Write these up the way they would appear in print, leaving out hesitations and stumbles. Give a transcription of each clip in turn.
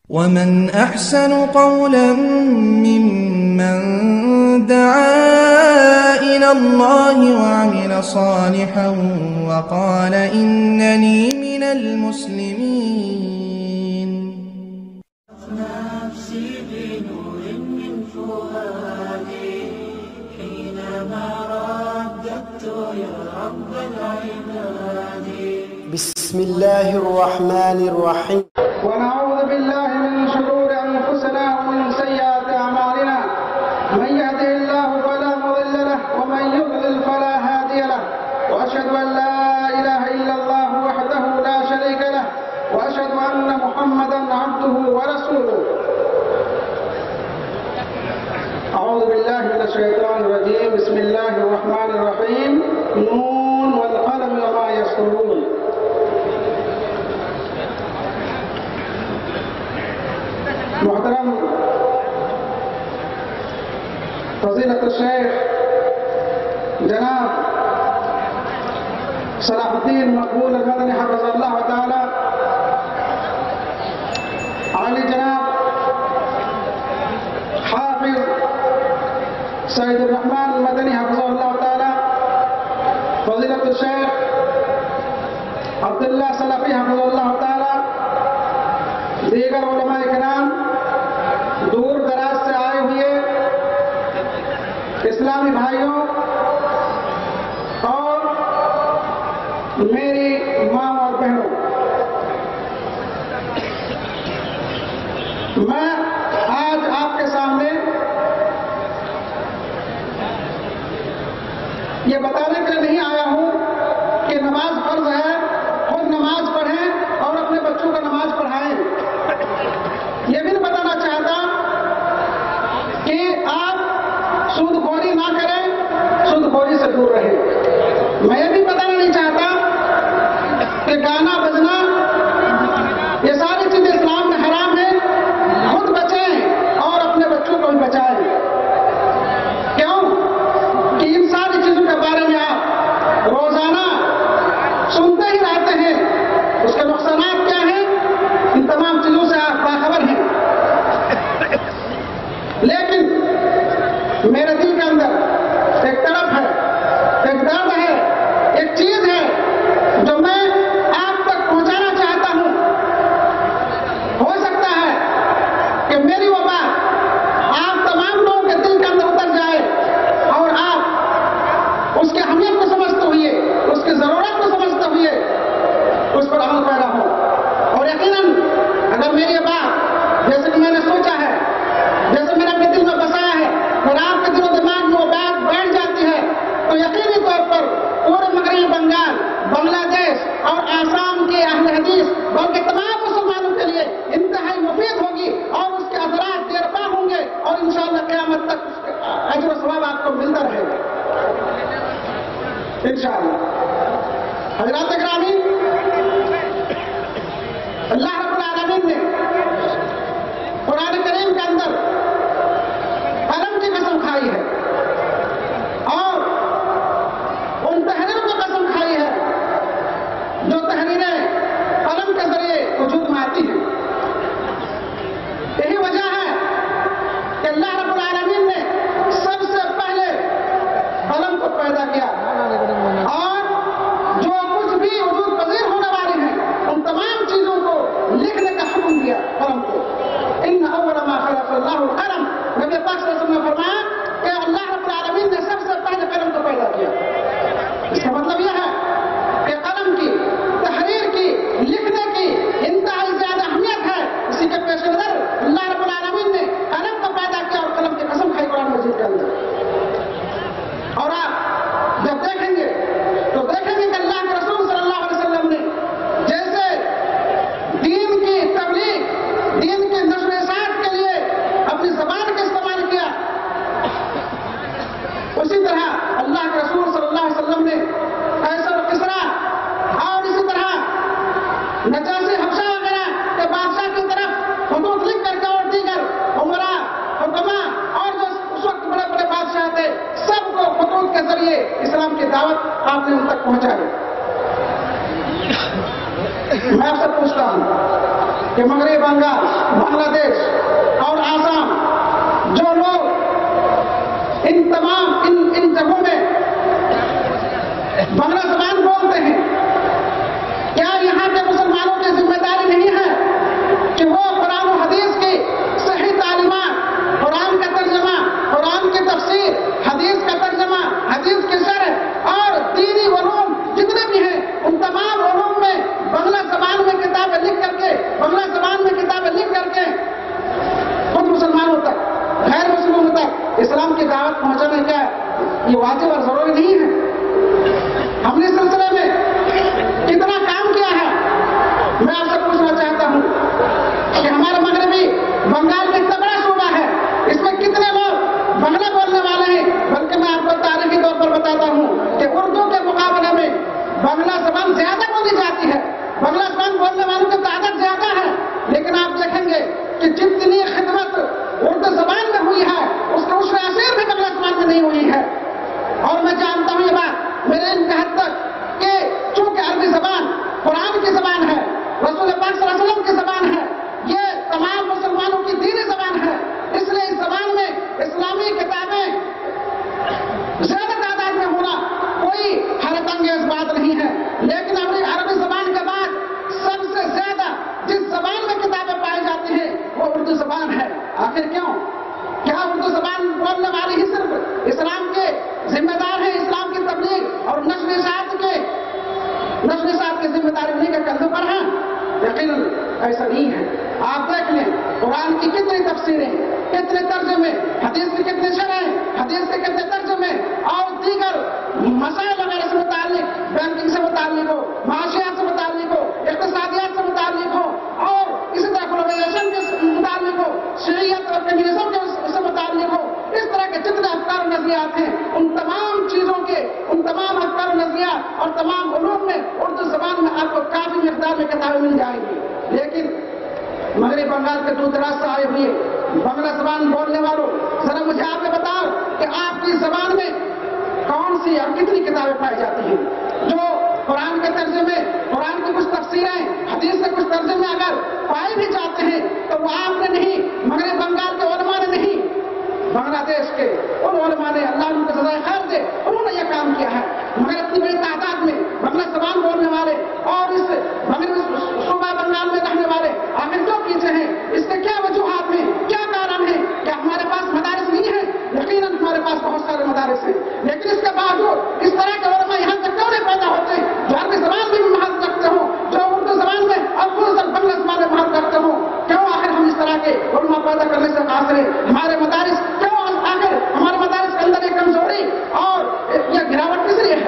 ومن أحسن قولا ممن دعا إلى الله وعمل صالحا وقال إنني من المسلمين. نفسي بنور من فؤادي حينما رددت يا رب العباد. بسم الله الرحمن الرحيم. ونعوذ بالله من شرور أنفسنا ومن سيئات أعمالنا، من يهده الله فلا مضل له ومن يضلل فلا هادي له، وأشهد أن لا إله إلا الله وحده لا شريك له، وأشهد أن محمدا عبده ورسوله. أعوذ بالله من الشيطان الرجيم. بسم الله الرحمن الرحيم. نون والقلم وما يسطرون. محترم فضیلت الشیخ جناب صلاح الدین مقبول المدنی حفظ اللہ تعالی، عالی جناب حافظ سید الرحمن المدنی حفظ اللہ تعالی، فضیلت الشیخ عبداللہ سلفی حفظ اللہ تعالی، دیگر علماء کرام، دور دراز سے آئے ہوئے اسلامی بھائیوں اور میری ماں اور بہنوں، میں آج آپ کے سامنے یہ بتانے کے لیے نہیں آیا ہوں کہ نماز فرض ہے، خود نماز پڑھیں اور اپنے بچوں کو نماز پڑھائیں. یہ بھی نہیں بتانا چاہتا کہ آپ سود خوری نہ کریں، سود خوری سے دور رہیں. میں یہ بھی بتانا نہیں چاہتا کہ گانا بجنا یہ ساری چیزیں اسلام میں حرام ہے، خود بچیں اور اپنے بچوں کو بھی بچائیں. کیوں کہ ان ساری چیزوں کے بارے میں آپ روزانہ سنتے ہی رہتے ہیں. اس کے نقصانات کیا ہیں، ان تمام چیزوں سے آپ باخبر ہیں. لیکن میرے دل کے اندر ایک طرف ہے، ایک درد ہے، ایک چیز ہے جو میں آپ تک پہنچانا چاہتا ہوں. ہو سکتا ہے کہ میری وہ بات آپ تمام لوگوں کے دل کے اندر اتر جائے اور آپ اس کی اہمیت کو سمجھتے ہوئے، اس کی ضرورت کو سمجھتے ہوئے اس پر عمل پیدا ہو. اور یقیناً اگر میری یہ بات جیسے کہ میں نے سوچا ہے، جیسے میرے اپنے دل میں بسایا ہے، اور آپ کے دل و دماغ میں وہ بات بیٹھ جاتی ہے تو یقینی طور پر پورے مغربی بنگال، بنگلہ دیش اور آسام کے اہل حدیث بلکہ تمام مسلمانوں کے لیے انتہائی مفید ہوگی اور اس کے اثرات دیر پا ہوں گے اور انشاءاللہ قیامت تک اس کے اجر و ثواب آپ کو ملتا رہے گا انشاءاللہ. حضرات گرامی، اللہ رب العالمین نے قرآن کریم کے اندر قلم کی قسم کھائی ہے اور ان تحریروں کی قسم کھائی ہے جو تحریریں قلم کے ذریعے وجود میں آتی ہیں. یہی وجہ ہے کہ اللہ رب العالمین نے سب سے پہلے قلم کو پیدا کیا اور جو کچھ بھی وجود پذیر ہونے والی ہیں ان تمام چیزوں کو لکھنے کا حکم دیا قلم کو. ان اول ما خلق اللہ القلم، نبی پاک صلی اللہ علیہ وسلم نے فرمایا کہ اللہ رب العالمین نے سب سے پہلے قلم کو پیدا کیا. اس کا مطلب یہ ہے کہ قلم کی، تحریر کی، لکھنے کی انتہائی زیادہ اہمیت ہے. اسی کے پیش نظر اللہ رب العالمین نے قلم کو پیدا کیا اور قلم کی قسم کھائی قرآن مجید کے اندر. اور آپ جب دیکھیں گے تو دیکھیں گے کہ اللہ کے رسول صلی اللہ علیہ وسلم نے جیسے دین کی تبلیغ، دین کے نشر و اشاعت کے لیے اپنی زبان کا استعمال کیا، اسی طرح اللہ کے رسول صلی اللہ علیہ وسلم نے قیصر و کسریٰ اور اسی طرح نجاشی حبشہ وغیرہ کے بادشاہ کی طرف خطوط لکھ کر کے اور دیگر عمراء، حکماء اور جو اس وقت بڑے بڑے بادشاہ تھے سب کو خطوط کے ذریعے اسلام کی دعوت آپ نے ان تک پہنچائی. میں آپ سے پوچھتا ہوں کہ مغربی بنگال، بنگلہ دیش اور آسام، جو لوگ ان تمام ان جگہوں میں بنگلہ زبان بولتے ہیں، کیا یہاں کے مسلمانوں کی ذمہ داری نہیں ہے کہ وہ قرآن و حدیث کی صحیح تعلیمات، قرآن کا ترجمہ، قرآن کی تفسیر، حدیث کا ترجمہ، حدیث کی شرح اور دینی علوم جتنے بھی ہیں ان تمام علوم میں بنگلہ زبان میں کتابیں لکھ کر کے، بنگلہ زبان میں کتابیں لکھ کر کے خود مسلمانوں تک، غیر مسلمانوں تک اسلام کی دعوت پہنچانا کیا یہ واجب اور ضروری نہیں ہے؟ ہم نے اس سلسلے میں کتنا کام کیا ہے؟ میں آپ سے پوچھنا چاہتا ہوں کہ ہمارا مغربی بنگال میں اتنا بڑا صوبہ ہے، اس میں کتنے لوگ بنگلہ بولنے والے ہیں؟ بلکہ میں آپ کو تاریخی طور پر بتاتا ہوں کہ اردو کے مقابلے میں بنگلہ زبان زیادہ بولی جاتی ہے، بنگلہ زبان بولنے والوں کی تعداد زیادہ ہے، لیکن آپ دیکھیں گے کہ جتنی خدمت اردو زبان میں ہوئی ہے اس کا عشر اثر بھی بنگلہ زبان میں نہیں ہوئی ہے۔ اور میں جانتا ہوں یہ بات میرے علم کے حد تک کہ چونکہ عربی زبان قرآن کی زبان ہے، رسول پاک صلی اللہ علیہ وسلم کی زبان ہے، یہ تمام مسلمانوں کی دینی زبان ہے، اس لیے اس زبان میں اسلامی کتابیں زیادہ تعداد میں ہونا کوئی حیرت انگیز بات نہیں ہے۔ لیکن عربی زبان کے بعد سب سے زیادہ جس زبان میں کتابیں پائی جاتی ہیں وہ اردو زبان ہے۔ آخر کیوں؟ کیا اردو زبان بولنے والے ہی صرف اسلام کے ذمہ دار ہیں، اسلام کی تبلیغ اور نشر اشاعت کی ذمہ داری انہیں کے کندھوں پر ہیں؟ یقیناً ایسا نہیں ہے۔ آپ دیکھ لیں قرآن کی کتنی تفسیریں، کتنے ترجمے، حدیث کے کتنے شرح، حدیث کے کتنے ترجمے اور دیگر مسائل وغیرہ سے متعلق، بینکنگ سے متعلق ہو، معاشیات سے متعلق ہو، اقتصادیات سے متعلق ہو اور اسی طرح گلوبلائزیشن کے متعلق ہو، شریعت اور کمیونزم سے متعلق ہو، اس طرح کے جتنے افکار و نظریات ہیں ان تمام چیزوں کے، ان تمام افکار و نظریات اور تمام علوم میں اردو زبان میں آپ کو کافی مقدار میں کتابیں مل جائیں گی۔ لیکن مغرب بنگال کے دور دراز سے آئے ہوئے بنگلہ زبان بولنے والوں، ذرا مجھے آپ بتاؤ کہ آپ کی زبان میں کون سی اور کتنی کتابیں پائی جاتی ہیں جو قرآن کے ترجمے، قرآن کی کچھ تفسیریں، حدیث کے کچھ ترجمے اگر پائے بھی جاتے ہیں تو وہ آپ نے نہیں، مغرب بنگال کے علماء نے نہیں، بنگلہ دیش کے ان علماء نے، اللہ ان کو سزائے خیر دے، انہوں نے یہ کام کیا ہے۔ مگر اتنی بڑی تعداد میں بنگلہ زبان بولنے والے اور اس مغربی صوبہ بنگال میں رہنے والے آخر کیوں پیچھے ہیں؟ اس کے کیا وجوہات ہیں، کیا کارن ہے؟ کیا ہمارے پاس مدارس نہیں ہیں؟ یقیناً ہمارے پاس بہت سارے مدارس ہیں، لیکن اس کے باوجود اس طرح کے علماء یہاں تک کیوں نہیں پیدا ہوتے جو عربی زبان میں بھی مہارت رکھتے ہوں، جو اردو زبان میں اور خصوصاً بنگلہ زبان میں مہارت رکھتے ہوں؟ کیوں آخر ہم اس طرح کے علماء پیدا کرنے سے قاصر ہیں؟ ہمارے مدارس کیوں آخر ہمارے مدارس کے اندر ایک کمزوری اور یہ گراوٹ کس لیے ہے؟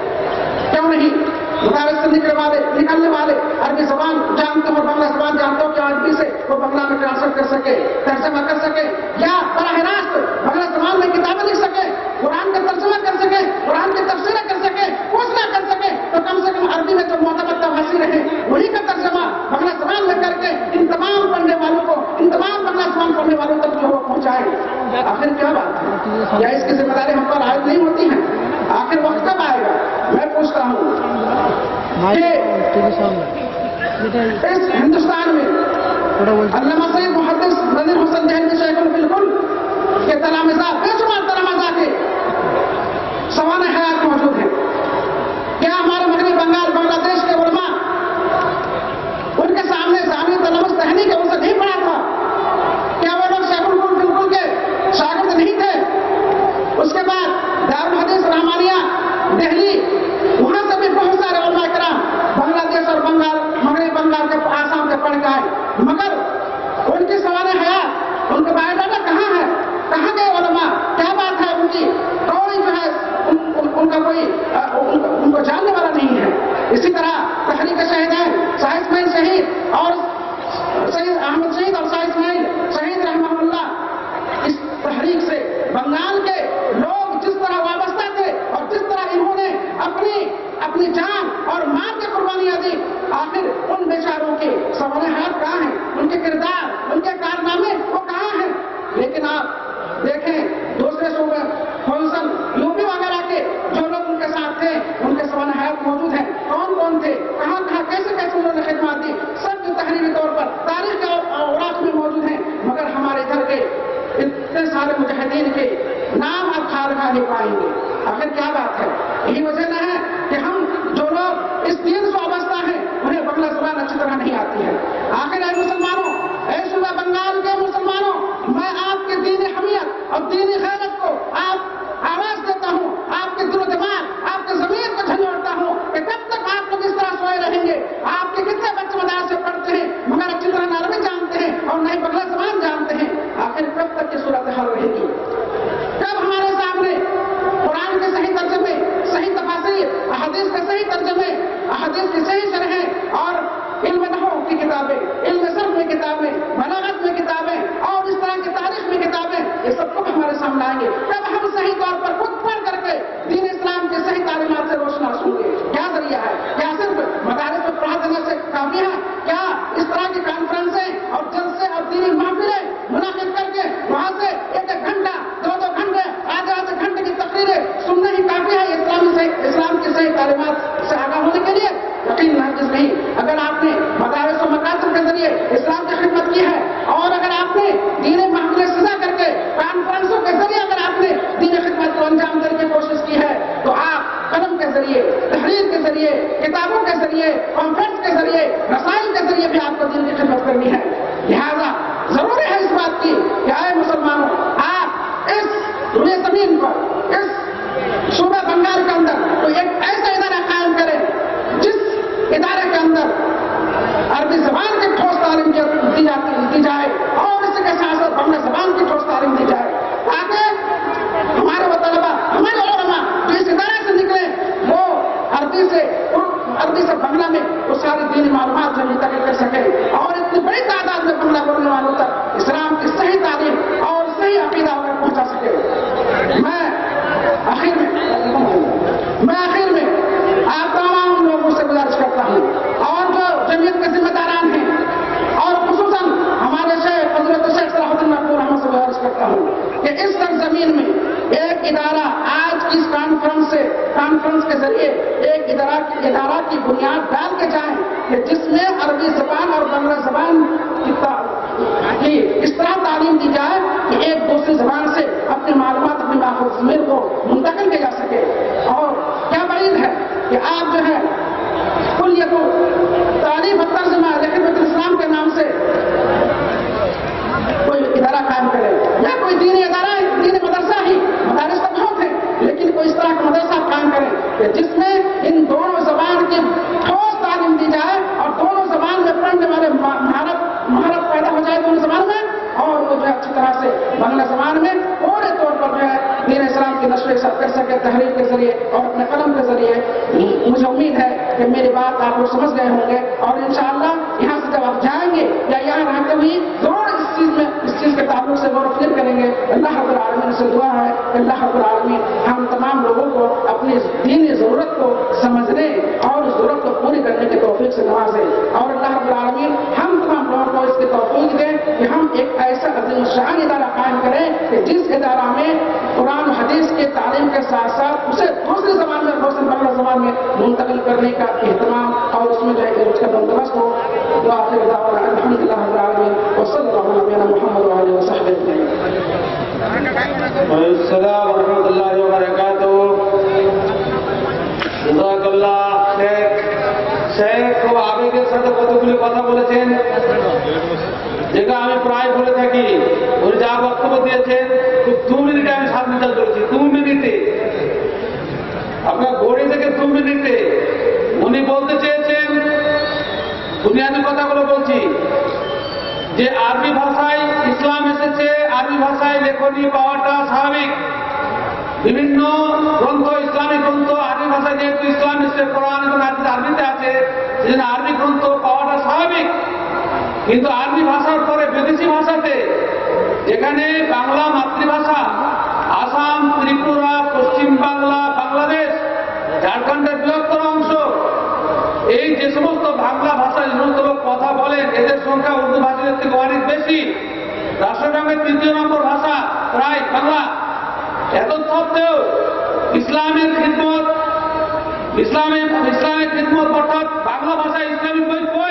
کیوں نہیں مدارس سے نکلنے والے عربی زبان جانتے ہو، بنگلہ زبان جانتے ہو کہ عربی سے وہ بنگلہ میں ٹرانسلیٹ کر سکے، ترجمہ کر سکے، یا براہ راست بنگلہ زبان میں کتابیں لکھ سکے، قرآن کا ترجمہ کر سکے، قرآن کی تفسیریں کر سکے، کچھ نہ کر سکے تو کم سے کم عربی میں جو معتبر تفاسیر ہیں وہی کا ترجمہ بنگلہ زبان میں کر کے ان تمام پڑھنے والوں کو، ان تمام بنگلہ زبان پڑھنے والوں تک جو وہ پہنچائے۔ آخر کیا بات ہے؟ یا اس کی ذمہ داری ہم پر عائد نہیں ہوتی ہے؟ آخر وقت کب آئے گا؟ میں پوچھتا ہوں کہ اس ہندوستان میں علامہ سید محدث نذیر حسین دہلوی شیخ بالکل کے تلامذہ، بے شمار تلامذہ کے سوانح حیات موجود ہیں۔ کیا ہمارے مغربی بنگال، بنگلہ دیش کے علماء ان کے سامنے ثانوی تلمذ تہنی کے ان سے نہیں پڑھا تھا؟ کیا وہ لوگ شیخ بالکل کے شاگرد نہیں تھے؟ اس کے بعد دارالحدیث رحمانیہ دہلی، وہاں سے بھی بہت سارے علماء کرام بنگلہ دیش اور بنگال، مغربی بنگال کے آسام کے پڑھ کے آئے، مگر ان کی سوانح حیات، ان کا بایو ڈاٹا کہاں ہے؟ کہاں گئے علماء؟ کیا بات ہے ان کی؟ کوئی جو ہے ان کا کوئی ان کو جاننے والا نہیں ہے۔ اسی طرح تحریک شہیدین شاہ اسماعیل شہید اور سید احمد شہید اور شاہ اسماعیل شہید رحمہ اللہ، اس تحریک سے بنگال کے لوگ جس طرح وابستہ تھے اور جس طرح انہوں نے اپنی جان اور مال کی قربانیاں دی، آخر ان بیچاروں کے سوانح حیات کہاں ہیں؟ ان کے کردار، ان کے کارنامے وہ کہاں ہیں؟ لیکن آپ دیکھیں دوسرے صوبے خصوصاً یوپی وغیرہ کے جو لوگ ان کے ساتھ تھے ان کے سوانح حیات موجود ہیں، کون کون تھے، کہاں کیسے انہوں نے خدمات دی، سب جو تحریری طور پر تاریخ کے اوراق میں मुजाहिदीन के नाम और खारगा नहीं पाएंगे। आखिर क्या बात है? यही वजह न है कि हम जो लोग इस दीन से वाबस्ता हैं उन्हें बंगला ज़बान अच्छी तरह नहीं आती है। आखिर ऐ मुसलमानों, ऐ सूबा बंगाल के मुसलमानों, मैं आपके दीन हमियत और दीन गैरत को आप आवाज देता हूँ, आपके दिल दिमाग, आपके ज़मीर को झंझोड़ता हूँ कि कब तक आप लोग इस तरह सोए रहेंगे। आपके कितने बच्चे मदरसे से पढ़ते हैं मगर अच्छी तरह न अरबी जानते हैं और नहीं बंगला ज़बान जानते हैं। आखिर कब तक ये सूरत हाल रहेगी? कब हमारे सामने कुरान के सही तर्जुमे, सही तफासीर, अहादीस के सही तर्जुमे, अहादीस की सही शरहें और इल्म नहव की किताबें, इल्म सर्फ में किताबें, बलागत में किताबें और इस तरह की तारीख में किताबें, ये सब कुछ हमारे सामने आएंगे। तब हम सही तौर पर खुद पढ़ करके दीन इस्लाम की सही तालीमात से रोशनास होंगे। क्या जरिया है? क्या सिर्फ मदारिस में पढ़ा देने से काफी है? क्या इस तरह की कॉन्फ्रेंसें और जलसे और दीनी महफिलें मुनाकिद करके वहां से एक घंटा, दो घंटे, आधे घंटे की तकरीरें सुनना ही काफी है इस्लाम की सही तालीमात से आगाह होने के लिए? यकीन नहीं। अगर आपने मदारिस और मकासद के जरिए इस्लाम की खिदमत की है और अगर आपने दीन महफिलें सजा करके कॉन्फ्रेंसों के जरिए अगर आपने दीन खिदमत को अंजाम देने की कोशिश की है तो आप कलम के जरिए, तहरीर के जरिए, किताबों के जरिए, कॉन्फ्रेंस के जरिए, रसाइल के जरिए भी आपको दीन की खिदमत करनी है। लिहाजा जरूरी है इस बात की कि आए मुसलमानों, आप इस दुनिया जमीन पर, इस सूबा बंगाल के अंदर तो एक ऐसा इदारा कायम करें जिस इदारे के अंदर अरबी जबान की ठोस तालीम दी जाए और इसी के साथ साथ बंगला जबान की ठोस तालीम दी जाए ताकि हमारे वो तलबा, हमारे उलमा जो इस इदारे से निकले वो अरबी से बंगला में वो सारी दीनी मालूमात जो मुंतकिल कर सके और इतनी बड़ी तादाद में बंगला बोलने वालों तक इस्लाम की सही तालीम और सही अकीदा पहुंचा सके। मैं आखिर में आप तमाम लोगों से गुजारिश करता हूँ और जो जमीयत के जिम्मेदारान हैं और खुसूसन हमारे शेख हजरत शेख सलाहुद्दीन मकबूल अहमद से गुजारिश करता हूँ कि इस सरजमीन में एक इदारा आज की इस कॉन्फ्रेंस के जरिए एक इदारा की बुनियाद डाल के जाए कि जिसमें अरबी जबान और बंगला जबान की इस तरह तालीम दी जाए कि एक दूसरी जबान से अपनी मालूमात, अपनी माहौल ज़मीर को मुंतकिल किया जा सके। और क्या बात है कि आप जो है कुल ये तो तालीम तर्जुमा लेकिन इस्लाम के नाम से कोई इदारा कायम करे या कोई दीनी इदारा, दीनी मदरसा ही, मदारिस तो बहुत है लेकिन कोई इस तरह का मदरसा कायम करे कि जिसमें इन दोनों जबान की ठोस तालीम दी जाए और दोनों जबान में पढ़ने वाले महारत पैदा हो जाए दोनों जबान में और वो जो है अच्छी तरह से बंगला जबान में पूरे तौर पर जो है दीन इस्लाम की नश्र कर सके तहरीर के जरिए और अपने कलम के जरिए। मुझे उम्मीद है कि मेरी बात आप लोग समझ गए होंगे और इंशाअल्लाह यहाँ से जब आप जाएंगे या यहाँ रहते हुए जरूर इस चीज के ताल्लुक से गौर फिक्र करेंगे। अल्लाह रब्बुल आलमीन से दुआ है कि अल्लाह रब्बुल आलमीन हम तमाम लोगों को अपनी दीनी जरूरत को समझने और उस जरूरत को पूरी करने की तौफीक से नवाजे और अल्लाह रब्बुल आलमीन हम तमाम लोगों को इसकी तौफीक दें कि हम एक ऐसा अज़ीम शान इदारा कायम करें कि जिस इदारा में कुरान हदीस के तालीम के साथ साथ उसे दूसरी ज़बान में बंगला ज़बान में मुंतकिल करने का एहतमाम और उसमें जो है उसका बंदोबस्त हो। दुआ आखिर दावा अल्हम्दुलिल्लाह रब्बिल आलमीन व सल्लल्लाहु अलैहि मुहम्मद व आलिहि व सहबिहि अस्सलामु अलैकुम व रहमतुल्लाहि व बरकातुहू। জাযাকাল্লাহ। শেখ ও আবেগের সাথে কতগুলি কথা বলেছেন যেটা আমি প্রায় বলে থাকি। উনি যা বক্তব্য দিয়েছেন খুব 2 মিনিটে আমি 7 মিনিট করেছি। 2 মিনিটে আপনার ঘড়ি থেকে 2 মিনিটে উনি বলতে চেয়েছেন বুনিয়াদী কথাগুলো বলছি যে আরবি ভাষায় ইসলাম এসেছে, আরবি ভাষায় লেখনী পাওয়াটা স্বাভাবিক। বিভিন্ন গ্রন্থ, ইসলামিক গ্রন্থ আরবি ভাষায় যেহেতু ইসলাম এসেছে, কোরআন এবং হাদিস আরবিতে আছে, সেজন্য আরবি গ্রন্থ পাওয়াটা স্বাভাবিক। কিন্তু আরবি ভাষার পরে বিদেশি ভাষাতে যেখানে বাংলা মাতৃভাষা, আসাম, ত্রিপুরা, পশ্চিম বাংলা, বাংলাদেশ, ঝাড়খণ্ডের বৃহত্তর অংশ, এই যে সমস্ত বাংলা ভাষায় যে সমস্ত লোক কথা বলেন এদের সংখ্যা উর্দু ভাষীদের থেকে অনেক বেশি। রাষ্ট্রসংঘের 3য় নম্বর ভাষা প্রায় বাংলা। এত সত্ত্বেও ইসলামের খিদমত অর্থাৎ বাংলা ভাষায় ইসলামিক বই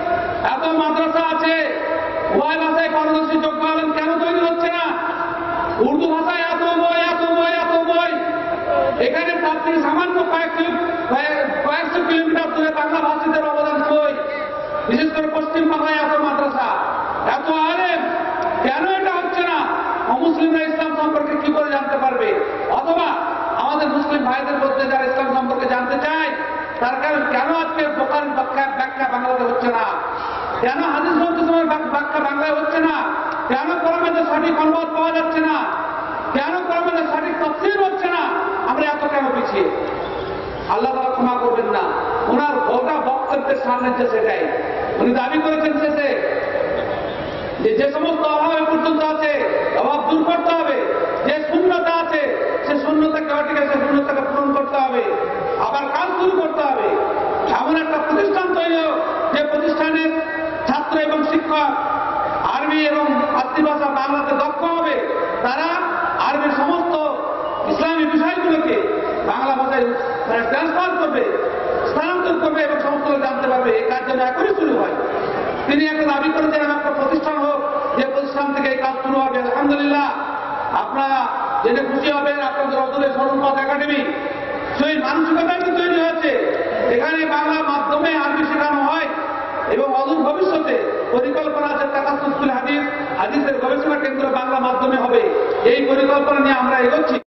এত মাদ্রাসা আছে, উভয় ভাষায় পারদর্শী যোগ্য আলেম কেন তৈরি হচ্ছে না? উর্দু ভাষায় এত বই এত বই এত বই, এখানে তার থেকে সামান্য কয়েকশো কিলোমিটার দূরে বাংলা ভাষীদের অবদান বই, বিশেষ করে পশ্চিম বাংলায় এত মাদ্রাসা, এত আলেম, কেন এটা হচ্ছে না? অমুসলিমরা ইসলাম সম্পর্কে কি করে জানতে পারবে? অথবা আমাদের মুসলিম ভাইদের মধ্যে যারা ইসলাম সম্পর্কে জানতে চায়, তার কারণ কেন আজকে বোখারির ব্যাখ্যা বাংলাতে হচ্ছে না? কেন হাদিস গ্রন্থের ব্যাখ্যা বাংলায় হচ্ছে না? কেন কোরআনের সঠিক অনুবাদ পাওয়া যাচ্ছে না? কেন কোরআনের সঠিক তাফসীর হচ্ছে না? আমরা এত কেন পিছিয়ে? আল্লাহ তাআলা ক্ষমা করবেন না। ওনার গোটা বক্তব্যের সামনে যে সেটাই উনি দাবি করেছেন শেষে যে সমস্ত অভাব পর্যন্ত আছে, অভাব দূর করতে হবে, যে শূন্যতা আছে সে শূন্যতাকে সে শূন্যতাকে পূরণ করতে হবে, আবার কাজ শুরু করতে হবে। এমন একটা প্রতিষ্ঠান তৈরি হোক যে প্রতিষ্ঠানের ছাত্র এবং শিক্ষক আরবি এবং মাতৃভাষা বাংলাতে দক্ষ হবে, তারা আরবির সমস্ত ইসলামী বিষয়গুলোকে বাংলা ভাষায় ট্রান্সফার করবে, স্থানান্তর করবে এবং সমস্ত জানতে পারবে। এই কাজ যেন এখনই শুরু হয়। তিনি একটা দাবি করেছেন একটা প্রতিষ্ঠান হোক, যে প্রতিষ্ঠান থেকে এই কাজ শুরু হবে। আলহামদুলিল্লাহ, আপনারা জেনে খুশি হবেন, আপনাদের অদূরে সরুপথ একাডেমি সেই মানসিকতাটি তৈরি হয়েছে। এখানে বাংলা মাধ্যমে আরবি শেখানো হয় এবং অদূর ভবিষ্যতে পরিকল্পনা আছে তাকাসসুসুল হাদিস, হাদিসের গবেষণা কেন্দ্র বাংলা মাধ্যমে হবে। এই পরিকল্পনা নিয়ে আমরা এগোচ্ছি।